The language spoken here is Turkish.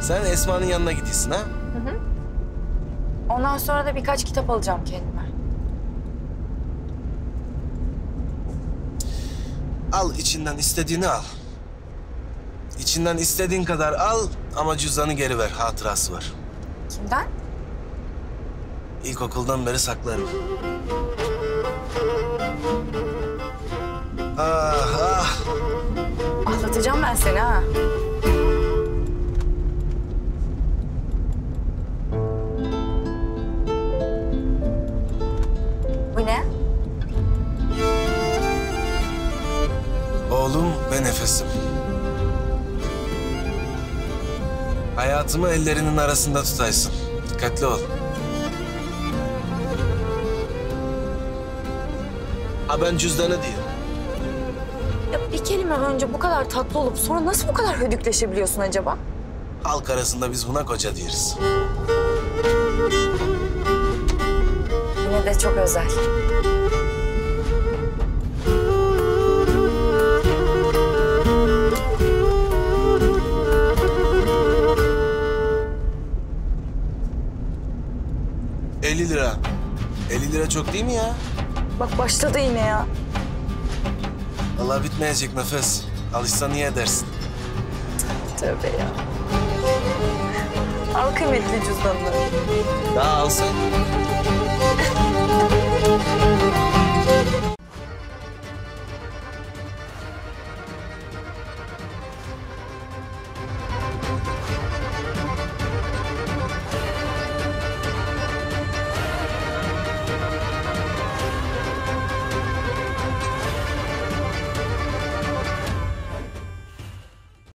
Sen Esma'nın yanına gidiyorsun ha? Hı hı. Ondan sonra da birkaç kitap alacağım kendime. Al içinden istediğini al. İçinden istediğin kadar al ama cüzdanı geri ver. Hatırası var. Kimden? İlkokuldan beri saklarım. Ah ah. Ahlatacağım ben seni ha. Bu ne? Oğlum ve nefesim. Hayatımı ellerinin arasında tutaysın. Dikkatli ol. Ha ben cüzdanı diyeyim. Ya bir kelime önce bu kadar tatlı olup sonra nasıl bu kadar hödükleşebiliyorsun acaba? Halk arasında biz buna koca deriz. Yine de çok özel. ...50 lira. 50 lira çok değil mi ya? Bak başladı yine ya. Vallahi bitmeyecek nefes. Alışsan niye edersin? Tövbe ya. Al kıymetli cüzdanını. Daha alsın.